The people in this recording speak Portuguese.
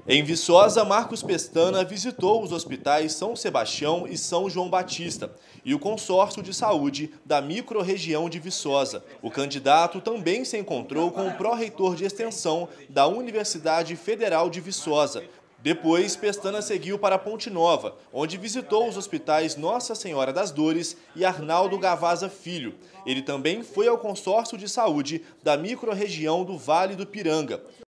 Em Viçosa, Marcos Pestana visitou os hospitais São Sebastião e São João Batista e o consórcio de saúde da microrregião de Viçosa. O candidato também se encontrou com o pró-reitor de extensão da Universidade Federal de Viçosa. Depois, Pestana seguiu para Ponte Nova, onde visitou os hospitais Nossa Senhora das Dores e Arnaldo Gavaza Filho. Ele também foi ao consórcio de saúde da microrregião do Vale do Piranga.